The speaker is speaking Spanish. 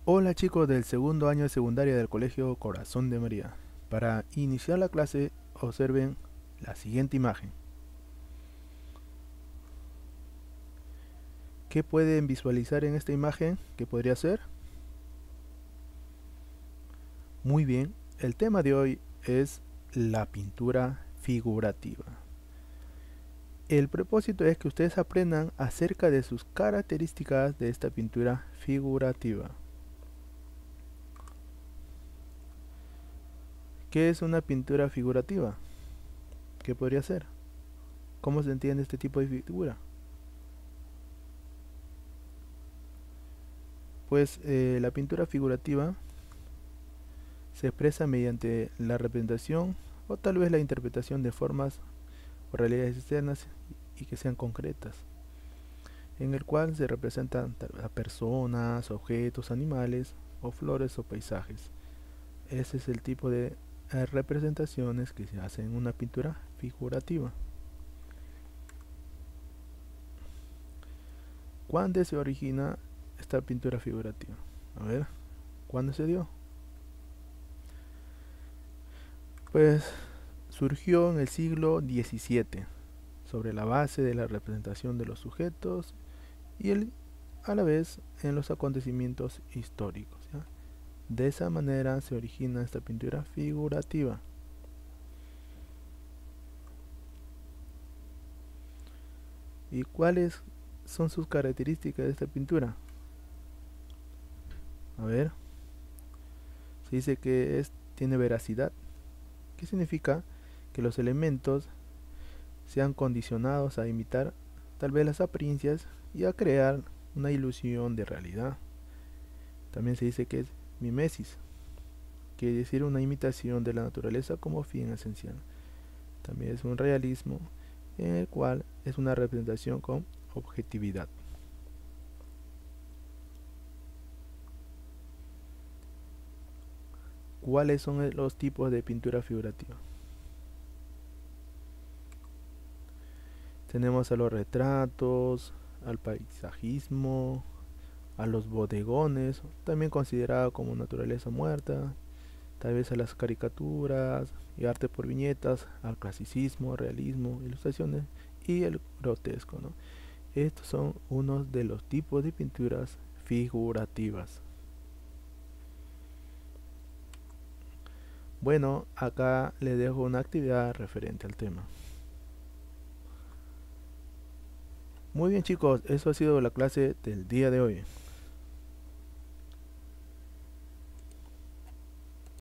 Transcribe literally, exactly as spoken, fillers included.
Hola chicos del segundo año de secundaria del Colegio Corazón de María. Para iniciar la clase observen la siguiente imagen. ¿Qué pueden visualizar en esta imagen? ¿Qué podría ser? Muy bien, el tema de hoy es la pintura figurativa. El propósito es que ustedes aprendan acerca de sus características de esta pintura figurativa. ¿Qué es una pintura figurativa? ¿Qué podría ser? ¿Cómo se entiende este tipo de figura? Pues eh, la pintura figurativa se expresa mediante la representación o tal vez la interpretación de formas o realidades externas y que sean concretas, en el cual se representan a personas, objetos, animales o flores o paisajes. Ese es el tipo de eh, representaciones que se hacen en una pintura figurativa. ¿Cuándo se origina esta pintura figurativa? A ver, ¿cuándo se dio? Pues surgió en el siglo diecisiete, sobre la base de la representación de los sujetos y el, a la vez en los acontecimientos históricos, ¿ya? De esa manera se origina esta pintura figurativa. ¿Y cuáles son sus características de esta pintura? A ver, se dice que es, tiene veracidad. ¿Qué significa? Que los elementos sean condicionados a imitar tal vez las apariencias y a crear una ilusión de realidad. También se dice que es mimesis, quiere decir una imitación de la naturaleza como fin esencial. También es un realismo en el cual es una representación con objetividad. ¿Cuáles son los tipos de pintura figurativa? Tenemos a los retratos, al paisajismo, a los bodegones, también considerado como naturaleza muerta, tal vez a las caricaturas y arte por viñetas, al clasicismo, realismo, ilustraciones y el grotesco, ¿no? Estos son unos de los tipos de pinturas figurativas. Bueno, acá les dejo una actividad referente al tema. Muy bien chicos, eso ha sido la clase del día de hoy.